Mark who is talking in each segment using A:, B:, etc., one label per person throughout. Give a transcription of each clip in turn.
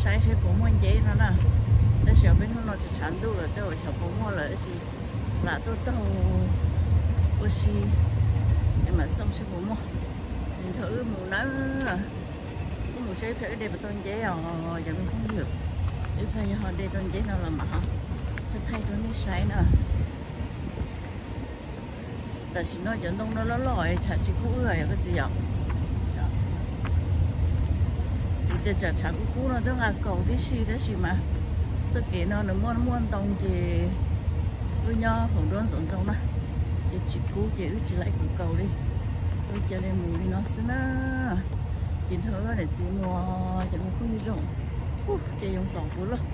A: sai sẽ cũng muốn dễ nó nè để sợ bên nó chỉ chán đủ rồi tôi sợ cũng mua lại gì là tôi tao bữa xí nhưng mà xong sẽ cũng mua mình thử mù nó có một số phải đây mà tôi dễ giờ mình không được if hay họ đây tôi dễ nào làm mà hả thay tôi đi sai nữa tại vì nó dẫn đông nó lòi chả chỉ cũ rồi cái gì vậy thì chả cũ nó đang là cầu tí xí thế gì mà cái kia nó muốn đông thì ơi nhau không đơn giản đâu nè thì chỉ cũ thì chỉ lại cứ cầu đi ơi chơi lên mù đi nó xí nữa chỉ thở để chỉ mua cho nó không bị rụng chơi dùng tàu cũ luôn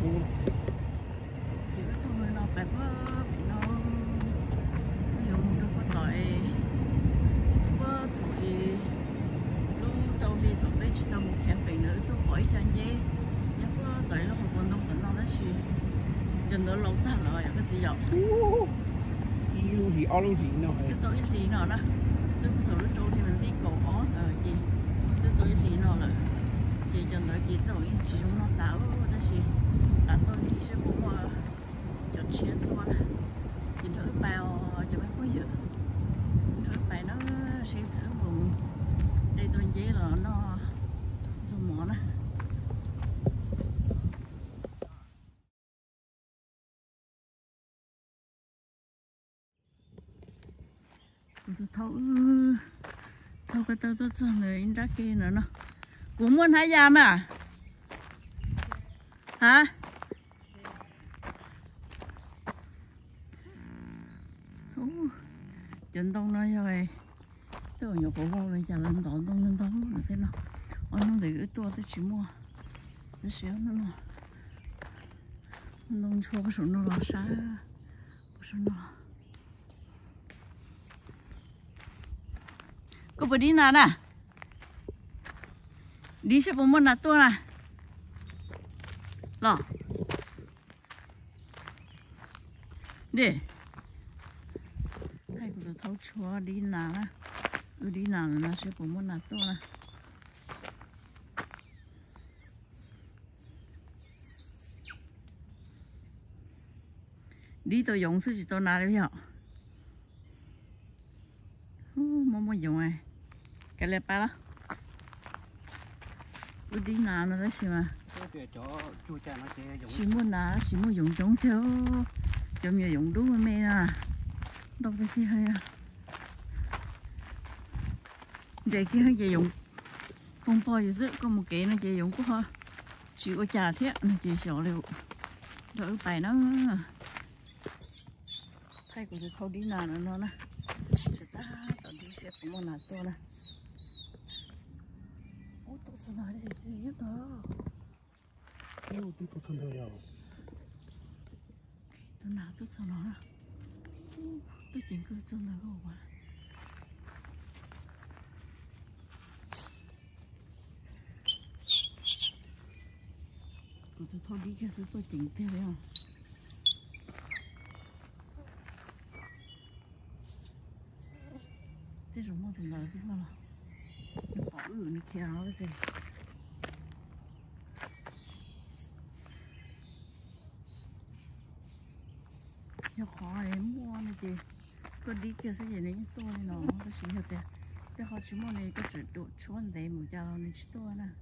A: chỉ có thôi nó phải nó dùng được có tỏi có thổi lúc đầu đi thổi mấy chỉ tao một kẹp bình nữa tôi hỏi cho anh dễ nhớ có tỏi nó không còn đông còn nó gì chân nó lâu ta rồi cái gì vậy
B: luôn thì luôn thì nó
A: cái tỏi gì nó đó tôi có thổi nó trâu thì mình đi cổ ó rồi gì tôi gì nó là chị chân nó chị tôi chỉ dùng nó táo đó gì là tôi thì sẽ cũng chọn chuyện thôi chị thử bao cho mấy quý dự thử bài nó sẽ thử vùng đây tôi chỉ là nó dùng mỏ đó tôi thâu cái tôi cho người in ra kia nữa nó cũng muốn hái giam à hả chân đông nói rồi tôi nhiều cổ vô này chả lên đông là thế nào nó để cái tua tôi chỉ mua cái xéo nó đông chua cái số nó là xa số nó có phải đi nào nè đi sẽ có một nát tua nè lọ để thay của tôi thấu chúa đi nào nè đi nào nó sẽ có một nát tua nè đi tôi dùng thứ gì tôi nào đấy hả mua dùng này cái lẹp ba đó đi nào nó đấy xí mà xí mua nào xí mua dùng chống theo chậm giờ dùng đúng mẹ nè đâu thấy hay à để kia nó dùng không bao giờ có một cái nó chỉ dùng có thôi chỉ có trà thế nó chỉ sợ liệu đỡ bài nó thay của tôi không đi nào nữa nó nè sẽ ta tao đi sẽ có một nào to nè ô tôi sẽ nói để biết đó
B: tôi có phân hơi rồi
A: tôi nào tôi cho nó nè tôi chỉ cứ cho nó rồi mà tôi thôi đi cái số tôi chỉnh theo đấy không thế rồi mua thằng nào chứ không nó bỏ nó khéo cái gì nó khó để mua này chị tôi đi kia sẽ gì này tôi nó cái gì hết đấy thế họ chỉ mua này cái chuyện độ chuồn đấy một giờ này chỉ tôi nè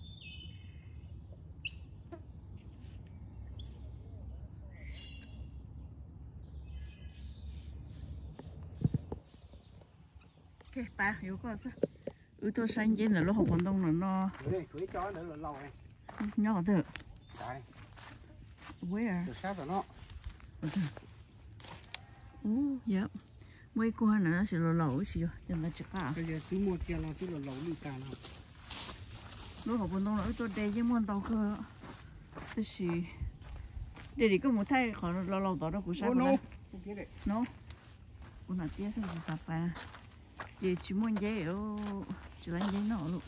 A: ok ba hiểu có chứ tôi xanh trên là nó học còn đông là nó
B: cưới chó nữa là lâu này
A: nhỏ thôi
B: đấy
A: where
B: được sát rồi nó
A: yep mấy con này nó sẽ lâu xí rồi cho nó chắc à
B: bây giờ cứ mua kia là cứ là lâu đi cả nào
A: nó học còn đông là tôi đây chứ mua tàu cơ cái gì để đi có một thay còn lâu đó cũng sao
B: nó
A: nó con nào tiếc sao sao phải chị chỉ muốn giấy ở chỉ lấy giấy nọ luôn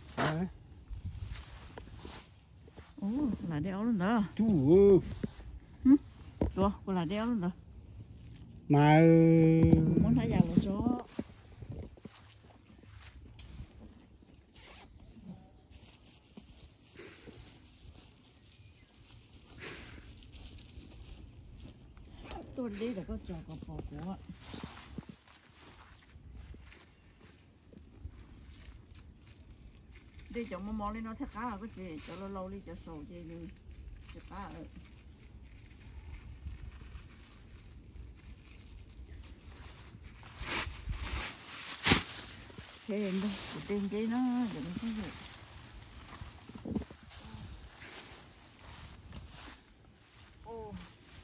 A: là đeo luôn đó rồi còn là đeo luôn đó
B: mà
A: muốn thấy giàu là chó tôi đi là có trò có bò của đi chọn mò mò lên nó thắt cá là cái gì cho lâu lâu đi cho sầu gì đi cho cá ở thế đây tên giấy nó đừng có gì ô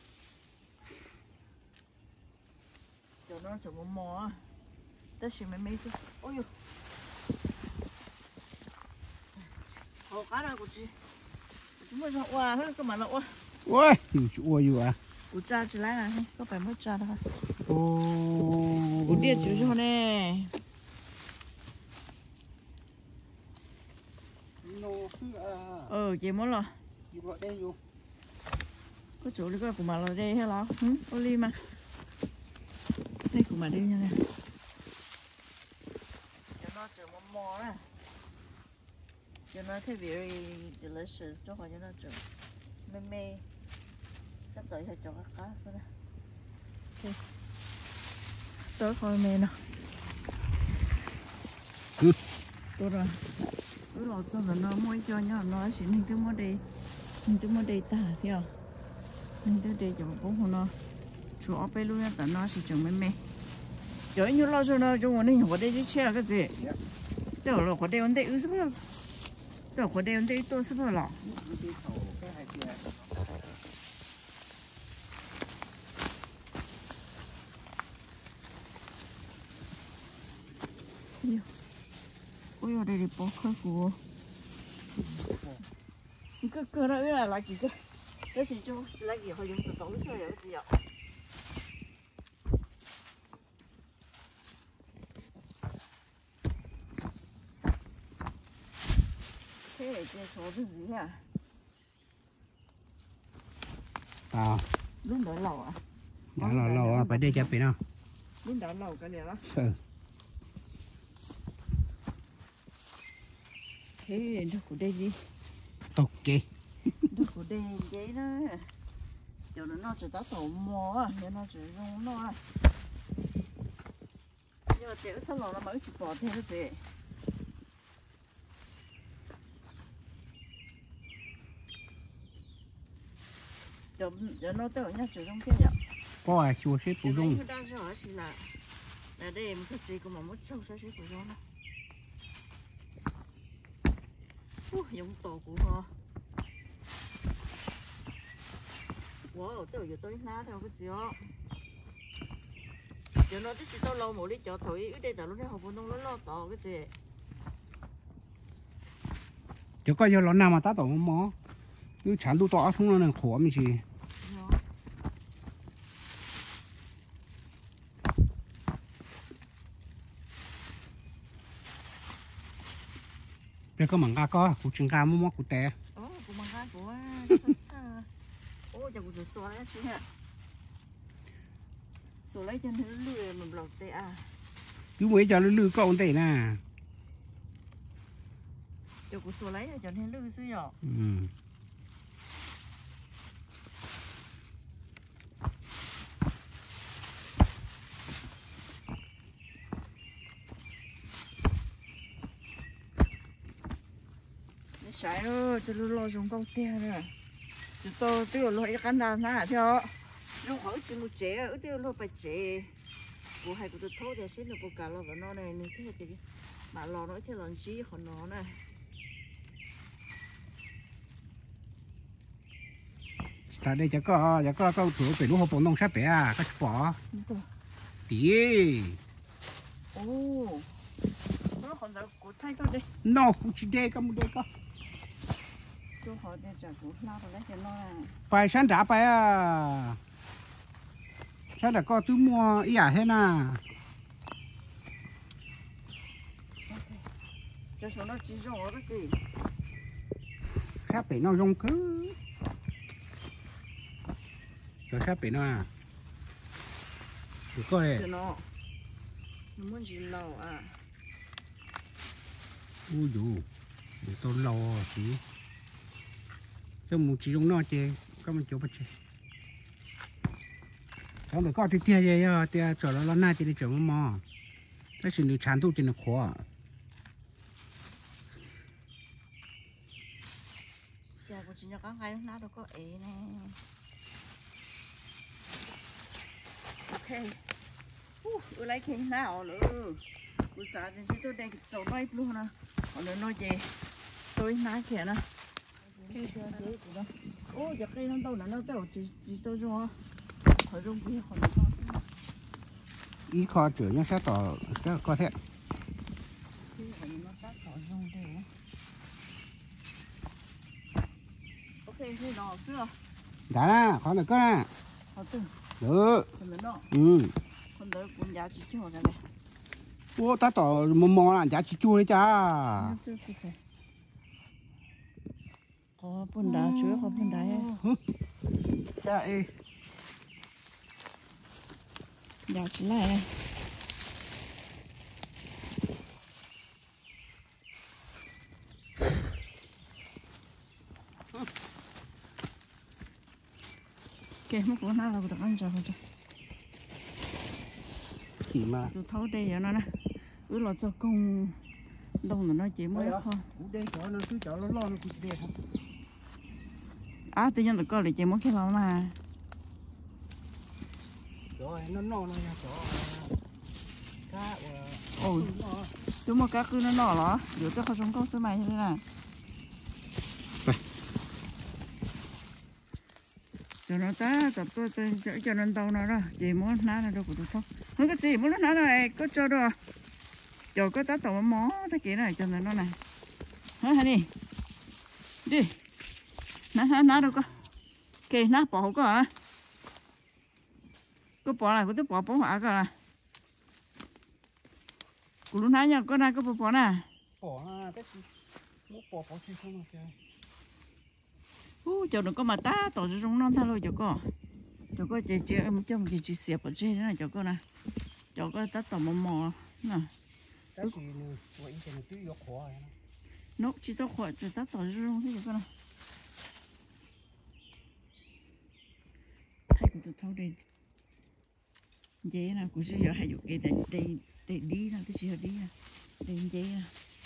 A: cho nó chọn mò mò ta chỉ mấy cái ôi呦好cá啦，估计，怎么说哇？那个嘛了哇？
B: ôi ôi yêu à
A: 我炸起来了，个白木炸的哈。
B: ô
A: 我爹就是好呢。 chị muốn lo. Có chỗ đi coi của mà lo đây hay lo? Oli mà. Đây của mà đây nha nè. Cho nó chờ mò mò nè. Cho nó thấy very delicious cho họ cho nó chờ mê mê. Chắc tới phải cho các cá xem nè. Ok. Tới coi mê nào. Tốt rồi. Cứ lọt cho nó mua cho nó xin hình thức mua đây ta hiểu hình thức đây cho bố của nó chú ở bên luôn ta nó sẽ chồng mê mê rồi như lo cho nó cho mình học đây chứ chơi cái gì đâu là học đây vấn đề ư sao đâu học đây vấn đề tôi sao lọ ôi ở đây thì bỏ khơi của cái đó là lại gì cái gì chứ lại gì họ dùng từ tổng số là gì ạ thế là cái số cái gì à lúc đó lâu à
B: đã lâu à phải đi chụp nào
A: lúc đó lâu cái gì đó thế nó của đây gì
B: tốt kì
A: nó của đây giấy đó cho nó chỉ tao tổ mò cho nó chỉ dùng nó nhưng mà tiểu sao nó mới chỉ bỏ thêm cái gì cho nó tự nhá chỉ dùng cái gì
B: có ai chua xếp phụ dung
A: đang sợ gì là đây một cái gì cũng mà mất sâu sẽ phụ dung đó dùng tổ của họ wow tôi giờ tôi ná theo cái gì đó giờ nó chỉ tao lâu một đi cho thổi ở đây tao lúc này học nó lo tỏ cái gì
B: chứ có giờ lần nào mà ta tổ mỏ cứ chán tu tỏ không là khổ mình gì đây có mảng cá có cụ chừng cá mua cụ té
A: cụ mảng cá của ô giờ cụ chỉ xóa đấy chứ hả xóa lấy cho nó lười mình lọt té à
B: chú mới cho nó lư có ổn tệ nè
A: giờ cụ xóa lấy cho nó lư xíu nhở sai rồi tôi lo dùng công tiền rồi tôi tiêu lo cái cán đàn na theo lúc hỏi chỉ một chế ở tiêu lo phải chế của hai của tôi thâu thì xin được của cả lo của nó này nên thế thì mà lo nói thế làm gì của nó này
B: tại đây có thủ phải lúc họ bỏ nông sát bé à có bỏ tí
A: ô nó còn là của thay thôi đi
B: no chỉ đây có một đây có
A: họ để trả của lao vào lấy cho nó
B: phải sáng trả phải à sáng đã có túi mua ý à thế nè
A: cho số nó chỉ dùng cái gì
B: sát bị nó rong cứ rồi sát bị nó à có này
A: nó muốn gì lâu à
B: ui dù để tôi lâu xí cho một chỉ dùng nó chơi có một chỗ bắt chơi thằng được có thì tia vậy á tia cho nó na chỉ đi cho mò cái sự điều chán tu chỉ nó khó
A: giờ của chị nhà có ngay nó đâu có ế nè ok lấy khi nào nữa buổi sáng thì tôi đang trâu bay luôn nè còn nữa nói gì tôi nãy kia nè ô giờ cây nó đâu là nó đâu chỉ tôi rồi họ dùng cái họ
B: ý khó chữa nhưng sẽ tỏ sẽ có thể
A: ok thế nó xưa
B: đã là khó được cơ nè
A: họ từ
B: được
A: còn đỡ cũng giá trị chưa cái này
B: ô ta tỏ mò là giá trị chua đấy cha
A: có bún đá chứa có bún đá
B: cha ê
A: giá trị này cái mức của nó là được ăn rồi
B: chỉ mà
A: tôi thấu đây vậy nó nè cứ lo cho công đông là nó chỉ mới thôi
B: đây cho nó cứ cho nó lo nó cứ đây không
A: tự nhiên tụi con lại chỉ muốn cái lo mà
B: rồi nó nha cho cá
A: ôi chúng mà cá cứ nó nọ đó giờ tôi không có số mày thế này cho nó ta tập tôi cho nó tàu nó đó chỉ muốn ná nó đâu của tôi thôi không có gì muốn nó này có cho đâu cho có tá tàu mó thế kia này cho nó này hả đi ná đâu có kì ná bỏ có hả có bỏ lại có tôi bỏ hỏa cơ là của lúc nãy nha có này có bỏ nè
B: bỏ cái bỏ xí không được
A: cho nó có mà ta tổ chức chúng nó thay rồi cho có chị em trong chị xẹp ở trên này cho có nè cho có ta tổ mò nè
B: cái gì nữa vậy thì nó cứ vô khó này
A: nó chỉ tao khỏi chỉ ta tổ chức chúng thế cho con thay của tụi thâu đây dễ là cũng sẽ giờ hay dùng cái để đi là cái gì đi nè để dễ nè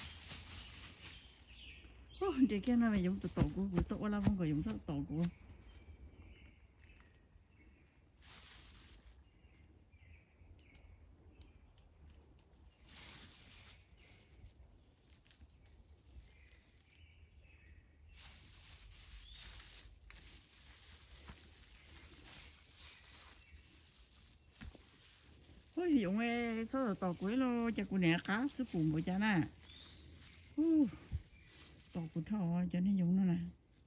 A: để cái này mày dùng từ tổ của tổ là không có dùng từ tổ của ôi dùng cái số tổ của lo cho cô nè cá sức bùn của cha nè tổ của thọ cho nên dùng nó nè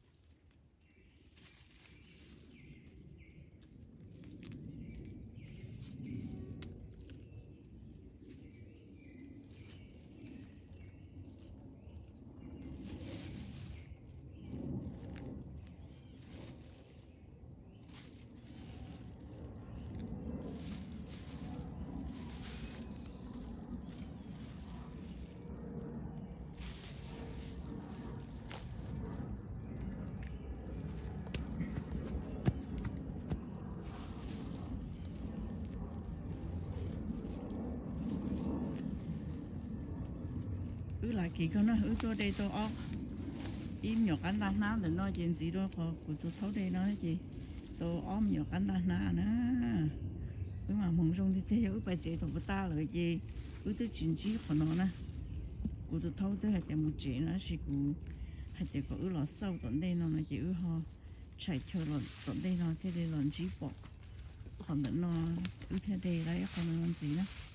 A: lại kỳ con nó tôi đây tôi ốc im nhọc ăn đàn ná để nói chuyện gì đó của tôi thấu đây nói gì tôi ốm nhọc ăn đàn ná nữa cứ mà mong xong thì thế bài chế tôi ta lời gì tôi chuyện gì của nó nè của tôi thấu tới hay là một chuyện nó chỉ của hay là có là sâu tận đây nó là chỉ họ chạy theo là tận đây nó thế đây là chỉ bỏ còn nữa nó thế đây đấy còn làm gì nữa